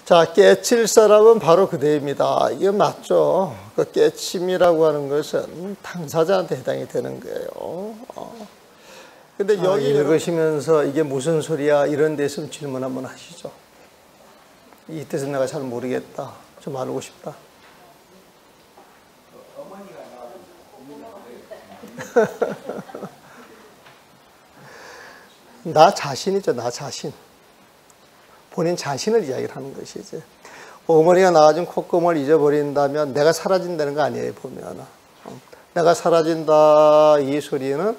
자, 깨칠 사람은 바로 그대입니다. 이게 맞죠? 그 깨침이라고 하는 것은 당사자한테 해당이 되는 거예요. 근데 여기 읽으시면서 이게 무슨 소리야? 이런 데 있으면 질문 한번 하시죠. 이 뜻은 내가 잘 모르겠다. 좀 알고 싶다. 나 자신이죠, 나 자신. 본인 자신을 이야기를 하는 것이지. 어머니가 낳아준 콧구멍을 잊어버린다면 내가 사라진다는 거 아니에요, 보면. 내가 사라진다, 이 소리는,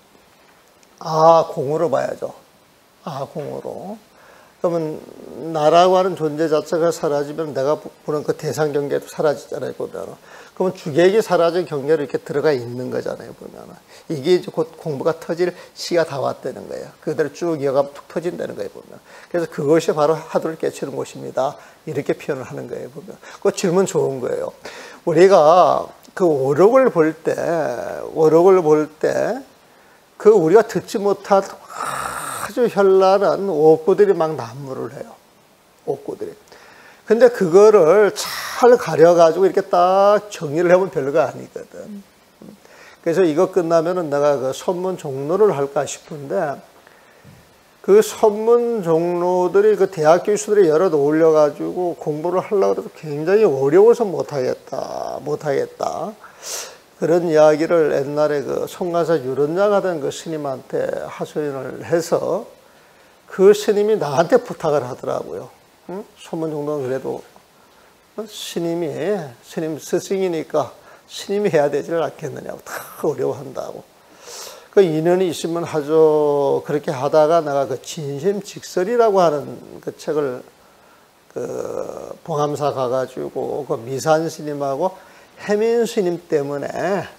공으로 봐야죠. 공으로. 그러면 나라고 하는 존재 자체가 사라지면 내가 보는 그 대상 경계도 사라지잖아요, 보면. 그러면 주객이 사라진 경계로 이렇게 들어가 있는 거잖아요, 보면. 이게 이제 곧 공부가 터질 시가 다 왔다는 거예요. 그대로 쭉 이어가면 툭 터진다는 거예요, 보면. 그래서 그것이 바로 하도를 깨치는 곳입니다. 이렇게 표현을 하는 거예요, 보면. 그 질문 좋은 거예요. 우리가 그 오록을 볼 때, 그 우리가 듣지 못한 아주 현란한 옥구들이 막 난무를 해요. 옥구들이. 근데 그거를 잘 가려가지고 이렇게 딱 정리를 해보면 별거 아니거든. 그래서 이거 끝나면은 내가 그 선문 종로를 할까 싶은데, 그 선문 종로들이 그 대학 교수들이 여럿 올려가지고 공부를 하려고 해도 굉장히 어려워서 못하겠다. 그런 이야기를 옛날에 그 송가사 유론장 하던 그 스님한테 하소연을 해서 그 스님이 나한테 부탁을 하더라고요. 선문 종로는 그래도 스님 스승이니까 스님이 해야 되지를 않겠느냐고, 다 어려워한다고. 그 인연이 있으면 하죠. 그렇게 하다가 내가 그 진심직설이라고 하는 그 책을 그 봉암사 가가지고 그 미산 스님하고 해민 스님 때문에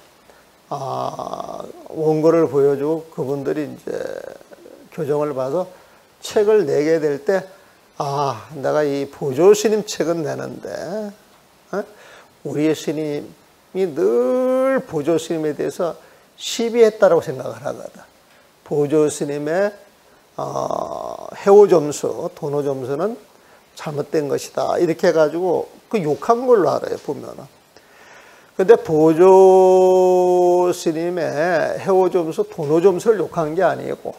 원고를 보여주고 그분들이 이제 교정을 봐서 책을 내게 될 때 내가 이 보조 스님 책은 내는데 우리의 스님이 늘 보조 스님에 대해서 시비했다라고 생각을 하거든. 보조 스님의 해오점수, 도노점수는 잘못된 것이다. 이렇게 해가지고 그 욕한 걸로 알아요, 보면은. 근데 보조 스님의 해오점수, 도노점수를 욕한 게 아니고,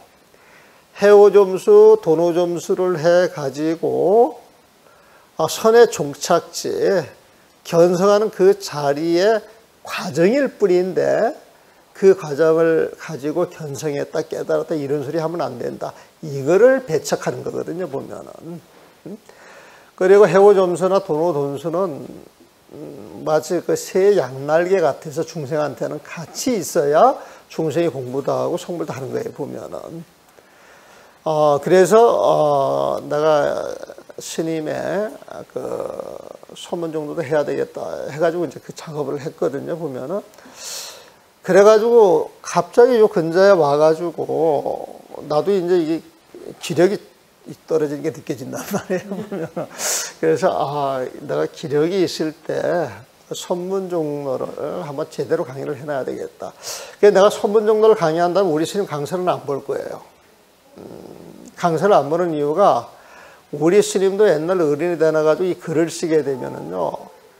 해오점수, 도노점수를 해가지고 선의 종착지, 견성하는 그 자리의 과정일 뿐인데, 그 과정을 가지고 견성했다, 깨달았다, 이런 소리 하면 안 된다. 이거를 배척하는 거거든요, 보면은. 그리고 해오점수나 도노점수는 마치 그 새 양날개 같아서 중생한테는 같이 있어야 중생이 공부도 하고 성불도 하는 거예요, 보면은. 그래서 내가 스님의 그 소문 정도도 해야 되겠다 해가지고 이제 그 작업을 했거든요, 보면은. 그래가지고 갑자기 요 근자에 와가지고 나도 이제 이게 기력이 떨어지는 게 느껴진단 말이에요, 보면. 그래서 내가 기력이 있을 때 선문 종로를 한번 제대로 강의를 해놔야 되겠다. 그래서 내가 선문 종로를 강의한다면 우리 스님 강사는 안 볼 거예요. 강사를 안 보는 이유가 우리 스님도 옛날 어린이 되나가지고 이 글을 쓰게 되면은요,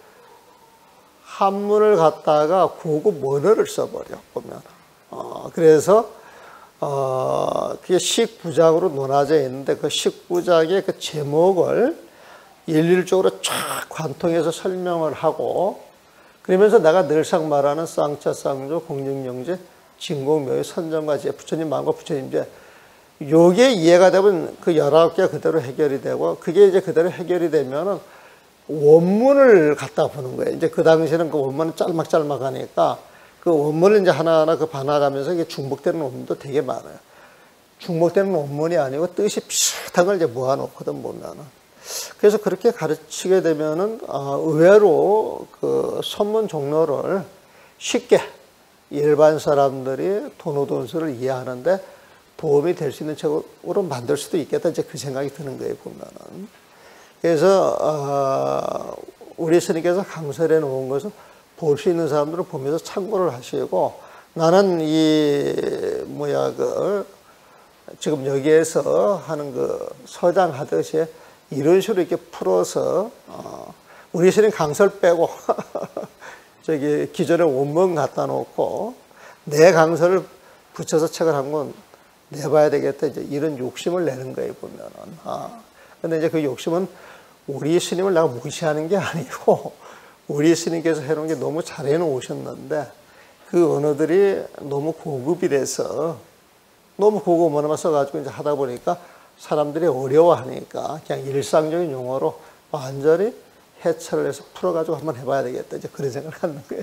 한문을 갖다가 고급 원어를 써버려, 보면. 그래서 그게 식부작으로 논하져 있는데 그 식부작의 그 제목을 일률적으로 쫙 관통해서 설명을 하고, 그러면서 내가 늘상 말하는 쌍차, 쌍조, 공증영제, 진공묘의 선정과제, 부처님 마음과 부처님제, 요게 이해가 되면 그 19개가 그대로 해결이 되고, 그게 이제 그대로 해결이 되면은 원문을 갖다 보는 거예요. 이제 그 당시에는 그 원문은 짤막짤막하니까 그 원문을 이제 하나하나 그 반화가면서 이게 중복되는 원문도 되게 많아요. 중복되는 원문이 아니고 뜻이 비슷한 걸 이제 모아놓거든, 보면은. 그래서 그렇게 가르치게 되면은, 의외로 그 선문 종로를 쉽게 일반 사람들이 도노돈수를 이해하는데 도움이 될 수 있는 책으로 만들 수도 있겠다. 이제 그 생각이 드는 거예요, 보면은. 그래서, 우리 스님께서 강설해 놓은 것은 볼 수 있는 사람들은 보면서 참고를 하시고, 나는 지금 여기에서 하는 그 서장 하듯이 이런 식으로 이렇게 풀어서 우리 스님 강설 빼고 저기 기존에 원문 갖다 놓고 내 강설을 붙여서 책을 한 권 내봐야 되겠다. 이제 이런 욕심을 내는 거예요, 보면은. 근데 이제 그 욕심은 우리 스님을 내가 무시하는 게 아니고 우리 스님께서 해놓은 게 너무 잘 해놓으셨는데 그 언어들이 너무 고급이 돼서 너무 고급 언어만 써가지고 이제 하다 보니까 사람들이 어려워하니까 그냥 일상적인 용어로 완전히 해체를 해서 풀어가지고 한번 해봐야 되겠다. 이제 그런 생각을 하는 거예요.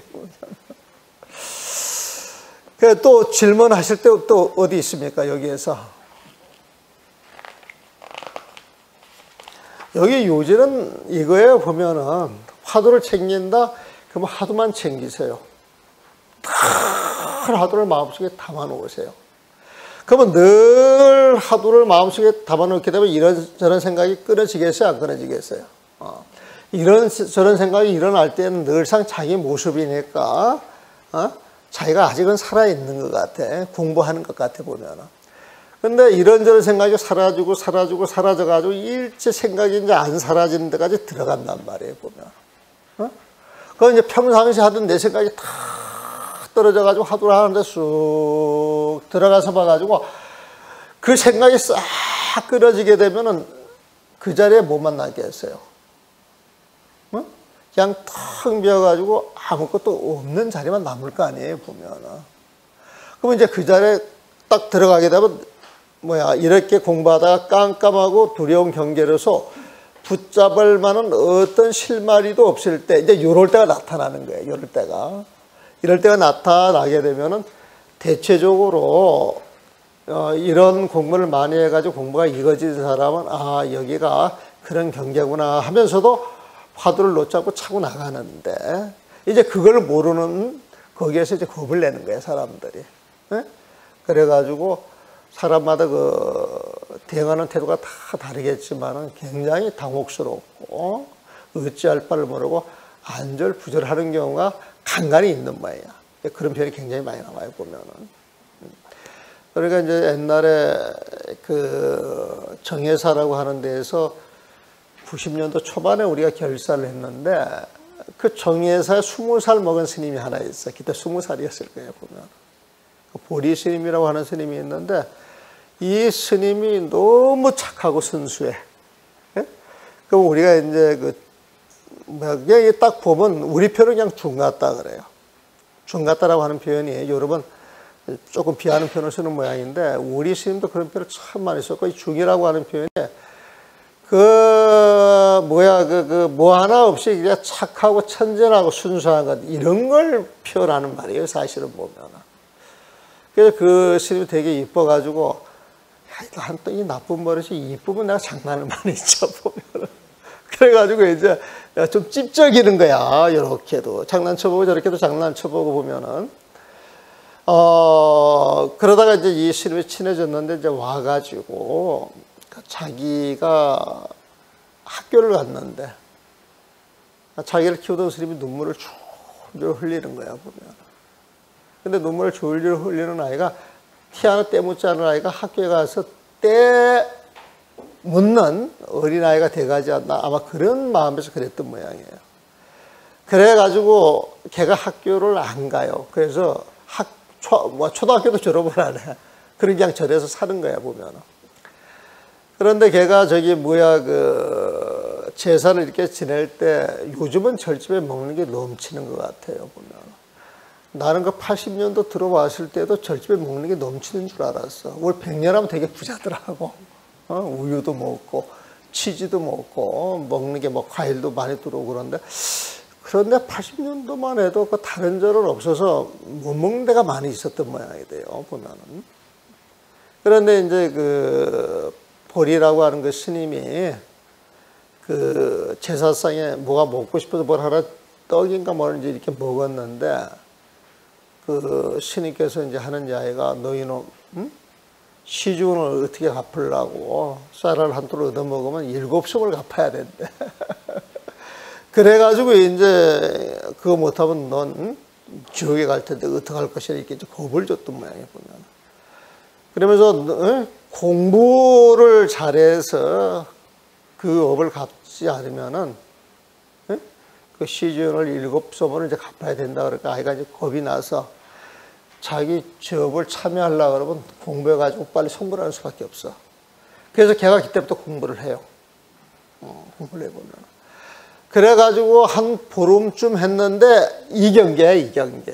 또 질문하실 때 또 어디 있습니까? 여기에서. 여기 요지는 이거예요. 보면은 화두를 챙긴다. 그러면 화두만 챙기세요. 늘 화두를 마음속에 담아 놓으세요. 그러면 늘 화두를 마음속에 담아 놓게 되면 이런저런 생각이 끊어지겠어요? 안 끊어지겠어요? 이런저런 생각이 일어날 때는 늘상 자기 모습이니까 자기가 아직은 살아있는 것 같아. 공부하는 것 같아 보면은. 근데 이런저런 생각이 사라지고 사라져가지고 일체 생각이 이제 안 사라지는 데까지 들어간단 말이에요, 보면. 그건 이제 평상시 하던 내 생각이 다 떨어져가지고 화두를 하는데 쑥 들어가서 봐가지고 그 생각이 싹 끊어지게 되면은 그 자리에 못 만나겠어요. 그냥 텅 비어가지고 아무것도 없는 자리만 남을 거 아니에요, 보면은. 그러면 이제 그 자리에 딱 들어가게 되면 이렇게 공부하다가 깜깜하고 두려운 경계로서 붙잡을 만한 어떤 실마리도 없을 때, 이제 이럴 때가 나타나는 거예요, 이럴 때가. 이럴 때가 나타나게 되면은 대체적으로 이런 공부를 많이 해가지고 공부가 이어진 사람은 여기가 그런 경계구나 하면서도 화두를 놓자고 차고 나가는데 이제 그걸 모르는 거기에서 이제 겁을 내는 거예요, 사람들이. 그래가지고 사람마다 대응하는 태도가 다 다르겠지만은 굉장히 당혹스럽고 어찌할 바를 모르고 안절부절하는 경우가 간간히 있는 모양이야. 그런 표현이 굉장히 많이 나와요, 보면은. 그러니까 이제 옛날에 그 정예사라고 하는 데에서 90년도 초반에 우리가 결사를 했는데 그 정예사에 20살 먹은 스님이 하나 있어. 그때 20살이었을 거예요, 보면. 보리 스님이라고 하는 스님이 있는데 이 스님이 너무 착하고 순수해. 그럼 우리가 이제 그냥 딱 보면 우리 표현은 그냥 중 같다 그래요. 중 같다라고 하는 표현이 여러분 조금 비하는 표현을 쓰는 모양인데 우리 스님도 그런 표현을 참 많이 썼고 이 중이라고 하는 표현이 뭐 하나 없이 그냥 착하고 천진하고 순수한 것, 이런 걸 표현하는 말이에요, 사실은 보면. 그래서 그 스님이 되게 이뻐가지고, 이 나쁜 버릇이 이쁘면 내가 장난을 많이 쳐, 보면. 그래가지고 이제 좀 찝쩍이는 거야, 이렇게도. 장난쳐보고 저렇게도 장난쳐보고 보면은. 그러다가 이제 이 스님이 친해졌는데 이제 와가지고, 자기가 학교를 갔는데 자기를 키우던 스님이 눈물을 줄줄 흘리는 거야, 보면. 근데 눈물을 줄줄 흘리는 아이가 티 하나 떼묻지 않은 아이가 학교에 가서 때 묻는 어린아이가 돼가지 않나, 아마 그런 마음에서 그랬던 모양이에요. 그래가지고 걔가 학교를 안 가요. 그래서 초등학교도 졸업을 안 해. 그냥 절에서 사는 거야, 보면. 그런데 걔가 제사를 이렇게 지낼 때 요즘은 절집에 먹는 게 넘치는 것 같아요, 보면. 나는 그 80년도 들어왔을 때도 절집에 먹는 게 넘치는 줄 알았어. 올 100년 하면 되게 부자더라고. 우유도 먹고, 치즈도 먹고, 먹는 게 과일도 많이 들어오고 그런데 80년도만 해도 그 다른 절은 없어서 못 먹는 데가 많이 있었던 모양이 돼요, 보면은. 그런데 이제 보리라고 하는 그 스님이 그 제사상에 뭐가 먹고 싶어서 뭘 하나 떡인가 뭐인지 이렇게 먹었는데 그 스님께서 이제 하는 이야기가 너희는 시중을 어떻게 갚으려고 쌀을 한 톨 얻어먹으면 7송을 갚아야 된대. 그래가지고 이제 그거 못하면 넌 지옥에 갈 텐데 어떡할 것이라 이렇게 겁을 줬던 모양이에요, 보면. 그러면서 공부를 잘해서 그 업을 갚지 않으면은, 예? 그 시즌을 7서문을 이제 갚아야 된다. 그러니까 아이가 이제 겁이 나서 자기 취업을 참여하려고 그러면 공부해가지고 빨리 송부를 하는 수밖에 없어. 그래서 걔가 그때부터 공부를 해요. 공부를 해보면. 그래가지고 한 보름쯤 했는데 이경계야, 이경계.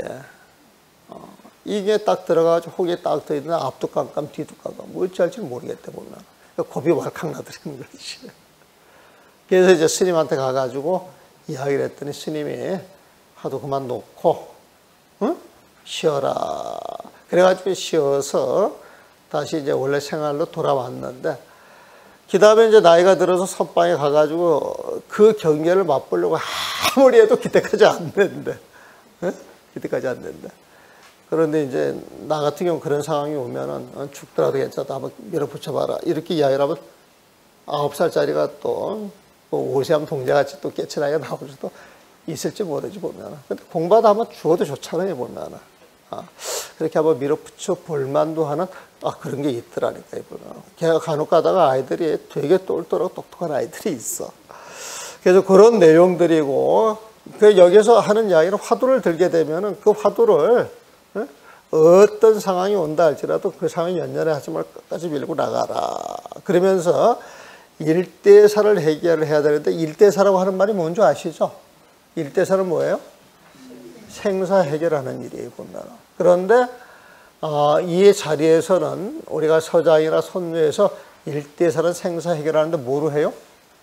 이게 딱 들어가가지고 혹에 딱 떠있는 앞도 깜깜 뒤도 깜깜 뭐 어찌 할지 모르겠대 보면. 겁이 왈칵 나더라는 거지. 그래서 이제 스님한테 가가지고 이야기를 했더니 스님이 하도 그만 놓고 응? 쉬어라. 그래가지고 쉬어서 다시 이제 원래 생활로 돌아왔는데 그 다음에 이제 나이가 들어서 선방에 가가지고 그 경계를 맛보려고 아무리 해도 그때까지 안 된대. 응? 그때까지 안 된대. 그런데 이제 나 같은 경우 그런 상황이 오면은 죽더라도 괜찮다. 한번 밀어붙여봐라. 이렇게 이야기를 하면 9살짜리가 또 5세하면 동자같이 또 깨치나이가 나올 수도 있을지 모르지 보면은. 근데 공부하다 한번 죽어도 좋잖아요 보면은. 그렇게 한번 밀어붙여 볼만도 하는 그런 게 있더라니까 보면. 걔가 간혹 가다가 아이들이 되게 똘똘하고 똑똑한 아이들이 있어. 그래서 그런 내용들이고 그 여기서 하는 이야기는 화두를 들게 되면은 그 화두를 어떤 상황이 온다 할지라도 그 상황이 연연해 하지 말고 끝까지 밀고 나가라. 그러면서 일대사를 해결을 해야 되는데 일대사라고 하는 말이 뭔지 아시죠? 일대사는 뭐예요? 생사 해결하는 일이에요 보면. 그런데 이 자리에서는 우리가 서장이나 선묘에서 일대사는 생사 해결하는데 뭐로 해요?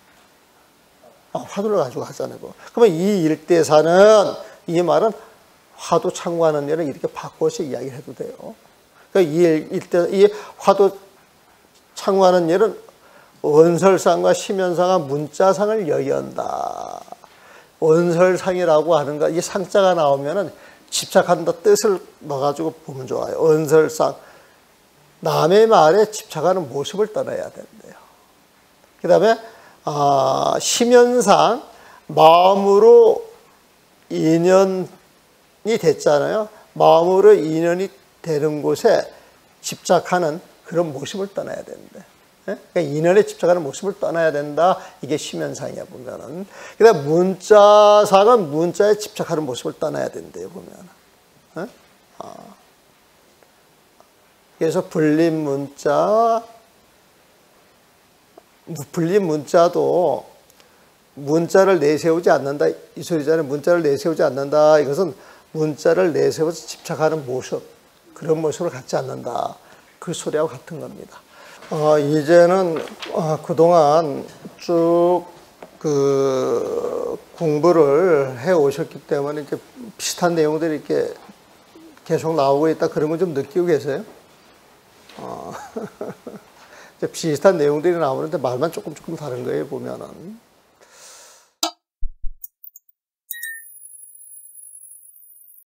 화두를 가지고 하잖아요. 그러면 이 일대사는 이 말은 화두 창구하는 일을 이렇게 바꿔서 이야기를 해도 돼요. 그러니까 이 화두 창구하는 일은 원설상과 심연상과 문자상을 여의한다. 원설상이라고 하는 거, 이 상자가 나오면은 집착한다 뜻을 넣어가지고 보면 좋아요. 원설상. 남의 말에 집착하는 모습을 떠나야 된대요. 그 다음에, 심연상, 마음으로 인연이 됐잖아요. 마음으로 인연이 되는 곳에 집착하는 그런 모습을 떠나야 된대. 그러니까 인연에 집착하는 모습을 떠나야 된다. 이게 심연상이야 보면은. 그다음 문자상은 문자에 집착하는 모습을 떠나야 된대요 보면. 그래서 불림 문자도 문자를 내세우지 않는다. 이 소리잖아요. 문자를 내세우지 않는다. 이것은 문자를 내세워서 집착하는 모습, 그런 모습을 갖지 않는다. 그 소리하고 같은 겁니다. 이제는 그동안 쭉 그 공부를 해 오셨기 때문에 이제 비슷한 내용들이 이렇게 계속 나오고 있다. 그런 거 좀 느끼고 계세요? 비슷한 내용들이 나오는데 말만 조금 다른 거예요 보면은.